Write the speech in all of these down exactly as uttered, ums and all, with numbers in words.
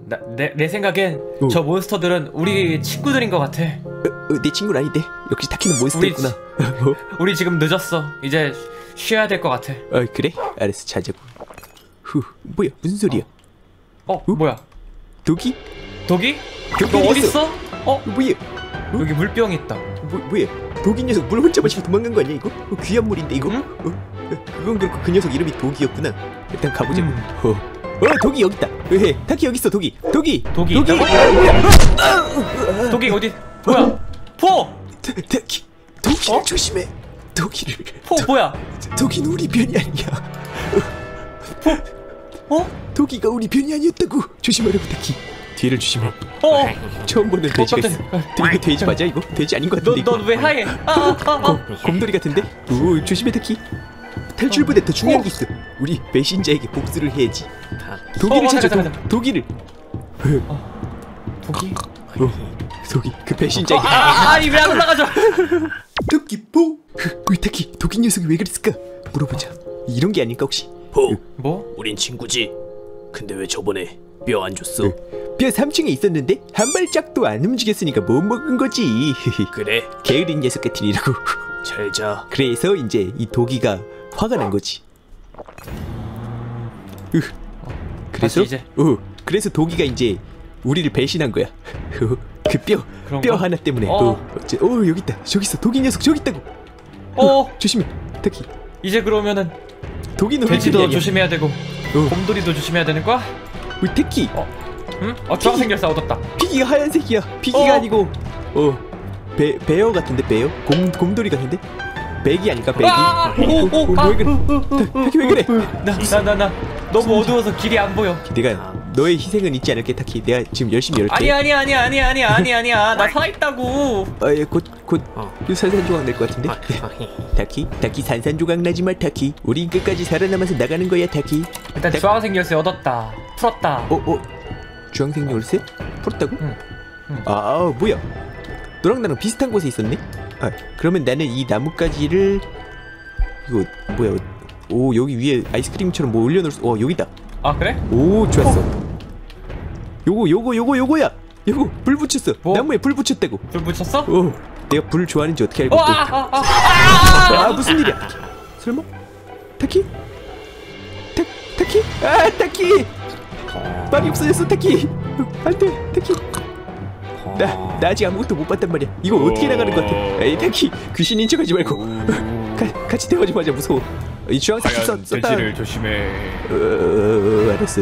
나, 내, 내 생각엔 어. 저 몬스터들은 우리 친구들인 것 같아. 어, 어, 내 친구는 아닌데 역시 타키는 몬스터였구나. 우리, 우리 지금 늦었어. 이제 쉬어야 될 것 같아. 어 그래? 알았어 자자고. 후 뭐야 무슨 소리야? 어, 어? 뭐야? 독이? 독이? 독이 너 어디 어딨어? 어? 뭐야? 어? 여기 물병이 있다. 뭐, 뭐야? 독이 녀석 물 혼자 마시고 도망간 거 아니야 이거? 어, 귀한 물인데 이거? 응? 어? 그건 그렇고 그 녀석 이름이 독이었구나. 일단 가보자고. 음. 어. 어 독이 여기 있다. 왜? 타키 여기 있어 독이. 독이. 독이 독이. 있다고? 독이 어디? 뭐야? 포! 타, 타키. 독이를 어? 조심해. 독이를. 포 뭐야? 독이는 우리 편이 아니야. 포? 어? 독이가 우리 편이 아니었다고. 조심하라고 타키. 뒤를 조심해. 어? 처음 보는 돼지가 있어. 깜짝이야. 이거 돼지 맞아 이거? 돼지 아닌 것 같은데 이거? 넌 왜 하얘? 아, 아, 아, 아. 곰돌이 같은데? 오 조심해 타키. 탈출보다 더 중요한 게 있어. 우리 배신자에게 복수를 해야지. 독이를 어, 찾아. 잠깐, 도, 잠깐. 독이를. 독이? 어, 독이 그 배신자에게. 아, 아, 아니 왜 안 올라가죠? 독이 포. 우리 타키 독이 녀석이 왜 그랬을까? 물어보자. 이런 게 아닐까 혹시? 포. 뭐? 우린 친구지. 근데 왜 저번에 뼈 안 줬어? 뼈 삼 층에 있었는데 한 발짝도 안 움직였으니까 못 먹은 거지. 그래. 게으른 녀석 같으니라고. 잘 자. 그래서 이제 이 독이가 화가 난 거지. 으. 그래서 다시 이제. 어 그래서 독이가 이제 우리를 배신한 거야. 그 뼈 뼈 그런가? 하나 때문에. 어. 어, 어째- 어 여기 있다. 저기 있어. 독이 녀석 저기 있다고. 어? 조심해. 타키. 이제 그러면은 독이는 우리 편이 돼지도 아니야. 조심해야 되고 어. 곰돌이도 조심해야 되는 거야? 우리 타키. 어? 응? 어 주황색 열쇠 얻었다. 피기가 하얀색이야. 피기가 어. 아니고 어 배 베어 같은데 베어? 곰 곰돌이 같은데? 백이 아닐까 백이? 아! 오! 오! 어, 아! 왜 그래? 타키 왜 그래? 나 나 나 나 너무 어두워서 길이 안 보여. 내가 너의 희생은 잊지 않을게 타키. 내가 지금 열심히 열게. 아니 아니 아니 아니 아니 아니 아니야. 나 살아있다고. 아예 곧곧 어. 산산조각 낼 것 같은데. 타키 타키 산산조각 나지 마 타키. 우린 끝까지 살아남아서 나가는 거야 타키. 일단 타- 주황색 열쇠 얻었다. 풀었다. 어 어. 주황색 열쇠? 풀었다고? 응. 응. 아, 아 뭐야? 너랑 나랑 비슷한 곳에 있었네? 아 그러면 나는 이 나뭇가지를 이거 뭐야? 오 여기 위에 아이스크림처럼 뭐 올려놓을 수. 어 여기다. 아 그래? 오 좋았어. 요거 요거 요거 요거야. 요거 불 붙였어. 뭐? 나무에 불 붙였다고. 불 붙였어? 어 내가 불 좋아하는지 어떻게 알고 어, 또. 아, 아, 아, 아 무슨 일이야? 설마? 타키? 타 타키? 아 타키! 말이 없어졌어 타키. 안돼 타키. 나 나 아직 아무것도 못 봤단 말이야. 이거 어떻게 나가는 것 같아? 에이 타키 귀신인 척하지 말고 가, 같이 대화 좀 하자. 무서워. 이 주황색 썼 썼다. 조심해. 어, 알았어.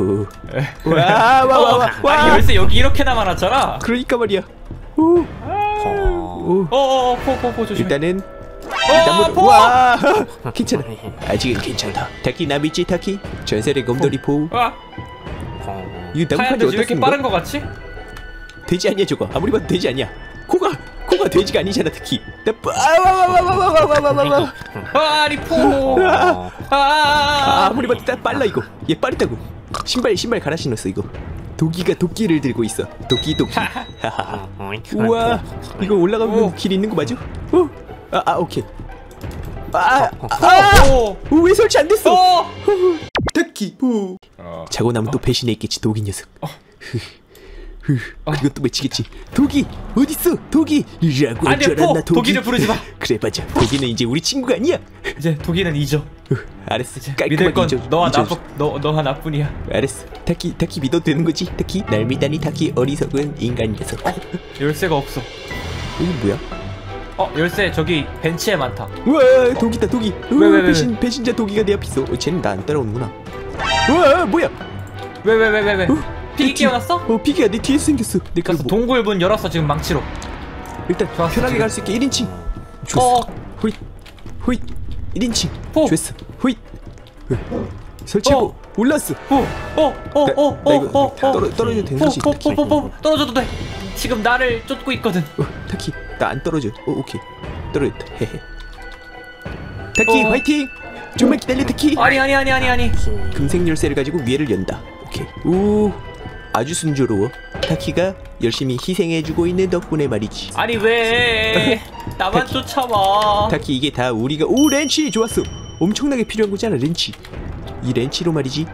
와와와와 아니 열쇠 여기 이렇게나 많았잖아. 그러니까 말이야. 오. 오. 어어어 포포포 조심해. 일단은 어, 나무. 포! 와 괜찮아. 아직은 괜찮다. 타키 나 믿지 타키. 전설의 곰돌이 포. 와 이거 하얀 나뭇가지 돼지 왜 어디다 이렇게 쓰는 빠른 거야? 거 같지? 돼지 아니야 저거. 아무리 봐도 돼지 아니야. 코가 코가 돼지가 아니잖아 타키. 나 아와와와와와와와와. 아 리포. 아, 아 아무리 봐도 딱 빨라 이거. 얘 빠르다고. 신발 신발 갈아 신었어 이거. 도끼가 도끼를 들고 있어. 도끼 도끼. 하하하. 우와 이거 올라가면 오. 길 있는 거 맞아? 어? 아, 아 오케이. 아, 아! 오, 왜 설치 안 됐어? 어! 타키 오. 자고 나면 또 배신해 있겠지 독이 녀석. 흐, 흐, 그건 또 외치겠지. 독이 어딨어? 독이 라고 할 아니 줄 포! 알았나 독이. 독이를 부르지 마. 그래 맞아. 독이는 이제 우리 친구가 아니야. 이제 독이는 잊어. 어, 알았어. 이제 깔끔하게 믿을 건 잊어. 너와 잊어줘. 나뿐 너 너와 나뿐이야. 알았어. 타키 타키 믿어도 되는 거지? 타키 날 믿다니 타키 어리석은 인간 녀석. 열쇠가 없어. 여기 뭐야? 어 열쇠 저기 벤치에 많다. 우와 독이다 독이. 우와, 왜, 왜, 왜, 배신 배신자 독이가 내 앞에 있어. 어, 쟤는 나 안 따라오는구나. 우와 뭐야? 왜 왜 왜 왜 왜? 어? 피기 내 뒤- 깨어났어? 어 피기가 내 뒤에서 생겼어. 내 그래서 뭐, 동굴 문 열었어 지금 망치로. 일단 좋았어, 편하게 지금. 갈 수 있게 일 인칭. 좋았어. 어. 호잇 호잇 일 인칭. 포. 좋았어. 호잇. 어. 설치하고 어. 올랐어. 어, 어, 어, 나- 어, 나 어, 이거 어, 떨어- 떨어져도 되는 거지? 포, 포, 포, 포, 떨어져도 돼. 지금 나를 쫓고 있거든. 어, 타키 나 안 떨어져. 어 오케이 떨어졌다. 헤헤. 타키 어. 화이팅. 좀만 기다려 타키. 아니, 아니, 아니, 아니, 아니. 금색 열쇠를 가지고 위에를 연다. 오케이. 우 아주 순조로워. 타키가 열심히 희생해주고 있는 덕분에 말이지. 아니 왜? 나만 타키. 쫓아와. 타키 이게 다 우리가 오 렌치 좋았어. 엄청나게 필요한 거잖아 렌치. 이 렌치로 말이지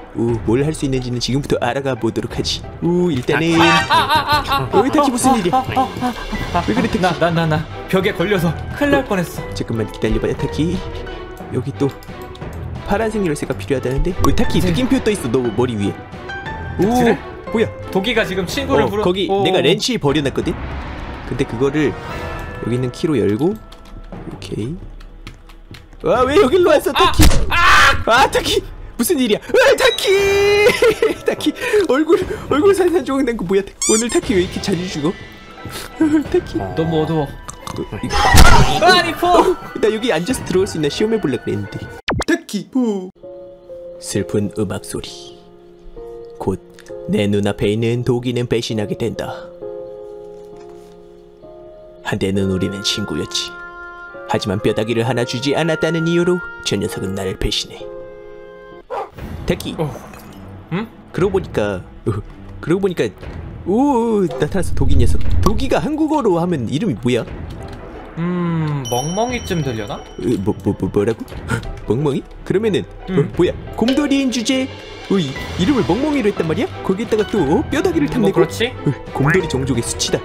뭘 할 수 있는지는 지금부터 알아가 보도록 하지. 우 일단은 어 타키 무슨 일이야? 왜 그래 타키? 나 나 나 벽에 걸려서 큰일 날 뻔했어. 잠깐만 기다려봐요 타키. 여기 또 파란색 열쇠가 필요하다는데? 어 타키 느낌표 떠있어 너 머리 위에. 오 그래? 뭐야? 도끼가 지금 친구를 어, 부르. 거기 오. 내가 렌치 버려놨거든? 근데 그거를 여기 있는 키로 열고 오케이. 아 왜 여길로 왔어 타키? 아, 아 타키 무슨 일이야? 아 타키 타키 얼굴 얼굴 산산조각 난거 뭐야? 오늘 타키 왜 이렇게 자주 죽어? 타키 너무 어두워. 어, 이거. 아 리포. 나 여기 앉아서 들어갈 수 있나 시험해볼라 그랬는데. 타키 후. 슬픈 음악 소리. 곧 내 눈앞에 있는 도기는 배신하게 된다. 한때는 우리는 친구였지. 하지만 뼈다귀를 하나 주지 않았다는 이유로 저 녀석은 나를 배신해. 타키. 어. 응? 그러고 보니까 어, 그러고 보니까 오 나타났어 도기 녀석. 도기가 한국어로 하면 이름이 뭐야? 음 멍멍이쯤 들려나? 어, 뭐, 뭐, 뭐 뭐라고? 멍멍이? 그러면은 음. 어, 뭐야 곰돌이인 주제 어, 이, 이름을 멍멍이로 했단 말이야? 거기에다가 또 어, 뼈다귀를 탐내고 뭐 그렇지? 어, 곰돌이 종족의 수치다.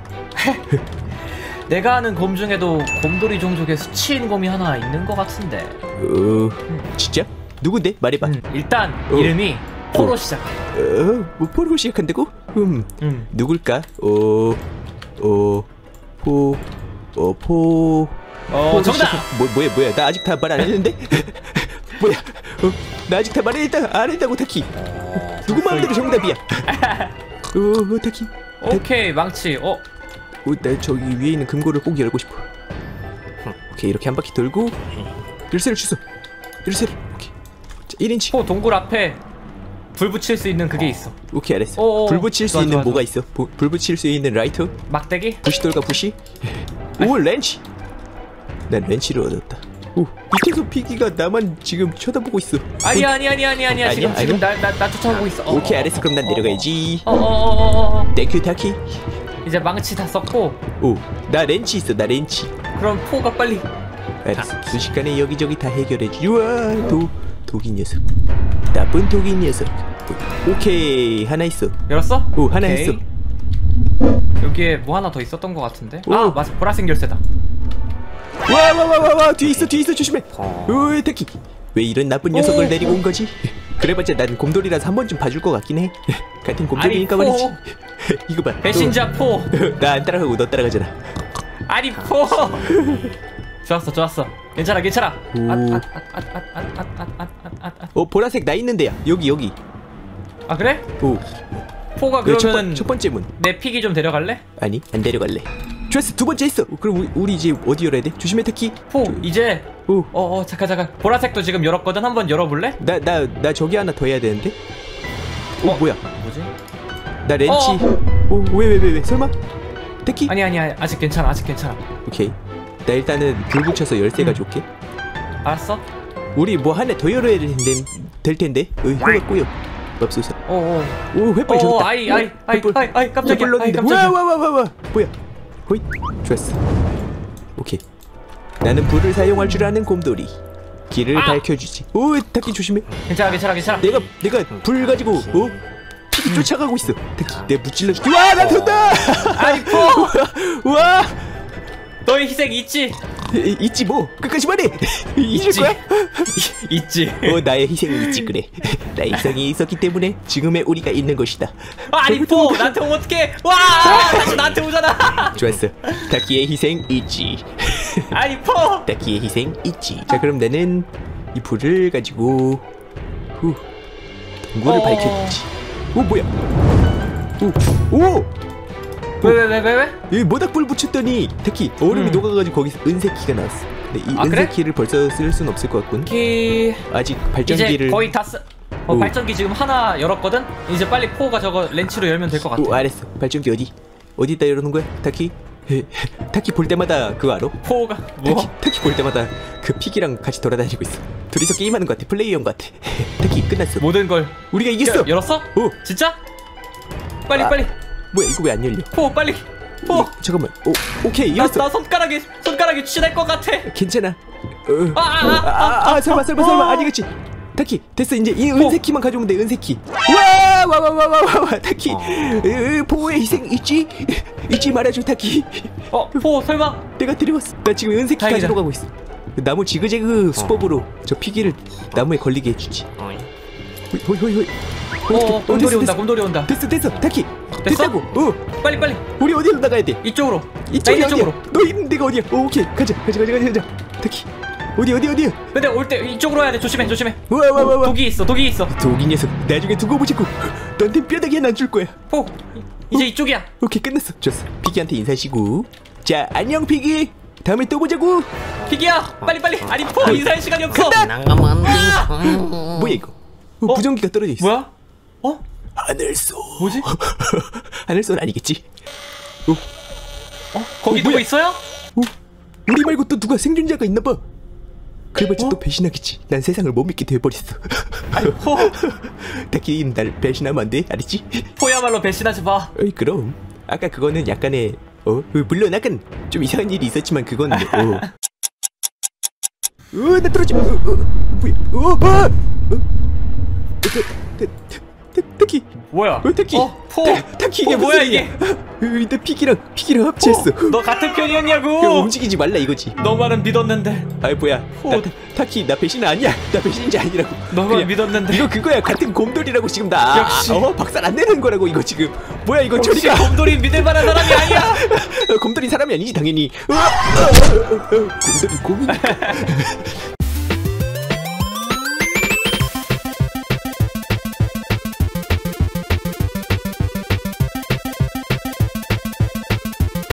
내가 아는 곰 중에도 곰돌이 종족의 수치인 곰이 하나 있는 것 같은데. 어 진짜? 누군데? 말해봐. 음, 일단 어. 이름이 포로 시작해. 어, 뭐 포로 시작한다고? 음, 음. 누굴까? 어, 어, 포, 어, 포. 어 포로 정답. 시작한- 뭐 뭐야 뭐야? 나 아직 다 말 안 했는데? 뭐야? 어, 나 아직 다 말 안 했다 안 했다고 타키. 누구 마음대로 정답이야? 어, 어 타키. 오케이 망치. 어 어, 나 저기 위에 있는 금고를 꼭 열고 싶어. 오케이 이렇게 한 바퀴 돌고 열쇠를 주소. 열쇠를. 오케이. 자, 일 인치. 포 동굴 앞에 불 붙일 수 있는 그게 있어. 오케이 알았어. 어어, 불 붙일 수 좋아, 있는 좋아, 뭐가 좋아. 있어? 부, 불 붙일 수 있는 라이터? 막대기? 부시돌과 부시? 오 렌치! 난 렌치를 얻었다. 오 밑에서 피기가 나만 지금 쳐다보고 있어. 아니야 아니야 아니야 아니야 아니야 지금 아니야? 지금 나 나 나 쫓아오고 있어. 어, 오케이 어, 알았어 그럼 난 어, 내려가야지. 어어어어어. 땡큐 타키. 이제 망치 다 썼고 오나 렌치 있어 나 렌치. 그럼 포가 빨리. 알았어 순식간에 여기저기 다 해결해주지. 우와 도 독이 녀석. 나쁜 독이 녀석. 오케이 하나 있어. 열었어? 오 하나 오케이. 있어. 여기에 뭐 하나 더 있었던 것 같은데. 오. 아 맞아 보라색 열쇠다. 와 와 와 와 와 뒤에 있어 뒤에 있어 조심해. 오 타키 왜 이런 나쁜 녀석을 오. 데리고 온 거지? 그래봤자 난 곰돌이라서 한 번쯤 봐줄 것 같긴 해. 같은 곰돌이니까 아니, 말이지. 포. 이거 봐. 배신자 포. 나 안 따라가고 너 따라가잖아. 아니 포. 좋았어 좋았어. 괜찮아 괜찮아. 오. 아, 아, 아, 아, 아, 아, 아, 아, 아, 아. 어 보라색 나 있는 데야. 여기 여기. 아 그래? 오. 포가 그 첫, 그러면 번, 첫 번째 문. 내 픽이 좀 데려갈래? 아니 안 데려갈래. 좋았어 두 번째 했어. 어, 그럼 우리, 우리 이제 어디 열어야 돼? 조심해 타키. 포 이제 오. 어어 잠깐 잠깐 보라색도 지금 열었거든. 한번 열어볼래? 나 나 나 저기 하나 더 해야 되는데. 오 어? 뭐야? 뭐지? 나 렌치. 어. 오왜 왜 왜 왜? 설마? 타키? 아니 아니 아니 아직 괜찮아 아직 괜찮아. 오케이. 나 일단은 불 붙여서 열쇠 음. 가져올게. 알았어? 우리 뭐 하나 더 열어야 될 텐데, 될 텐데. 어, 혀가 꼬여. 맙소사. 어어 오, 횃불 어, 졌다. 아이, 아이, 아이, 아이, 아이, 깜짝이야, 아이, 깜짝이야. 와와와와와. 뭐야? 호잇. 좋았어. 오케이. 나는 불을 사용할 줄 아는 곰돌이. 길을 아! 밝혀주지. 오, 타키 조심해. 괜찮아 괜찮아 괜찮아. 내가 내가 불 가지고 어? 피기 쫓아가고 있어. 타키, 내가 무찔러줄게. 와, 나 된다. 아니 포 와, 너의 희생 있지? 이- 있지 뭐. 끝까지 말해. 잊을 있지. 거야? 있지. 어, 나의 희생이 있지 그래. 나의 희생이 있었기 때문에 지금의 우리가 있는 것이다. 아니 포 나한테 오면 어떡해? 와 다시 나한테 오잖아. 좋았어. 타키의 희생 있지. 아니 포. 타키의 희생 있지. 자 그럼 나는 이 불을 가지고 후 동굴을 어. 밝혀주지. 오 뭐야? 오 오. 왜 왜 왜 왜 왜? 여기 모닥불 붙였더니 타키 얼음이 음. 녹아가지고 거기서 은색 키가 나왔어. 근데 이 아, 은색 그래? 키를 벌써 쓸 순 없을 것 같군. 키 아직 이제 발전기를. 거의 다 쓰. 어, 오. 발전기 지금 하나 열었거든. 이제 빨리 포가 저거 렌치로 열면 될 것 같아. 오 알았어. 발전기 어디? 어디다 열어놓은 거야? 타키? 타키 볼 때마다 그거 알아? 포가 뭐? 타키, 타키 볼 때마다 그 픽이랑 같이 돌아다니고 있어. 둘이서 게임하는 것 같아. 플레이형 것 같아. 타키 끝났어. 모든 걸 우리가 이겼어. 열- 열었어? 오 진짜? 빨리 아. 빨리 뭐야 이거 왜 안 열려? 포 빨리 포. 어, 잠깐만. 오 오케이 나, 열었어. 나 손가락이 손가락이 추날 것 같아. 괜찮아. 어. 아, 아, 아, 아, 아, 아, 설마 설마 설마 아니겠지. 타키 됐어. 이제 이 은색키만 가져오면 돼. 은색키. 와와와와와와 타키. 어. 으, 포의 희생 잊지 잊지 말아줘 타키. 어, 포 설마? 내가 데려왔어. 나 지금 은색키 다행이다. 가지러 가고 있어. 나무 지그재그 수법으로 저 피기를 나무에 걸리게 해주지. 어이. 호이 호이 호이. 어, 곰돌이 됐어, 온다. 됐어. 곰돌이 온다. 됐어 됐어 타키. 됐어? 됐다고. 어. 빨리 빨리. 우리 어디로 나가야 돼? 이쪽으로. 이쪽이 나 어디야? 이쪽으로. 너 있는 데가 어디야? 오, 오케이 가자 가자 가자 가자 가자. 타키 어디 어디 어디야? 근데 올 때 이쪽으로 와야 돼. 조심해 조심해. 와 와 와 와. 독이 있어. 독이 있어. 독이 녀석 나중에 두고 보자고. 너한테 뼈다귀 하나 줄 거야. 포. 이제 이쪽이야. 오케이 끝났어. 좋았어. 피기한테 인사하시고. 자 안녕 피기. 다음에 또 보자고. 피기야. 빨리 빨리. 아니 포 인사할 시간이 없어. 난감한 뭐야 이거? 어, 어? 무전기가 떨어져 있어. 뭐야? 어? 하늘소. 뭐지? 하늘소는 아니겠지? 어? 어? 거기 어, 누구 뭐야? 있어요? 어? 우리 말고 또 누가 생존자가 있나봐. 그래봤자 어? 또 배신하겠지. 난 세상을 못 믿게 돼버렸어. 아니 포. 타키 날 배신하면 안 돼. 알았지? 포야말로 배신하지 마. 어이 그럼 아까 그거는 약간의 어 물론 약간 좀 이상한 일이 있었지만 그건 어. 어나 떨어져. 어, 어, 뭐야? 어, 어, 어, 어, 타- 타- 타- 타키. 뭐야? 어 타키. 어, 포. 타- 타키 이게 어, 뭐야, 무슨 일이야? 어, 나 피기랑 피기랑 합체했어. 너 같은 야, 편이었냐고? 움직이지 말라 이거지. 너만은 믿었는데. 아이 뭐야? 어. 나, 타- 타키 나 배신 아니야. 나 배신자 아니라고. 너만 그냥 믿었는데. 이거 그거야. 같은 곰돌이라고 지금 나. 역시. 어 박살 안 내는 거라고 이거 지금. 뭐야 이거 역시 저리가. 곰돌이 믿을 만한 사람이 아니야. 어, 곰돌이 사람이 아니지 당연히. 어, 어, 어, 어, 곰돌이 곰이니까.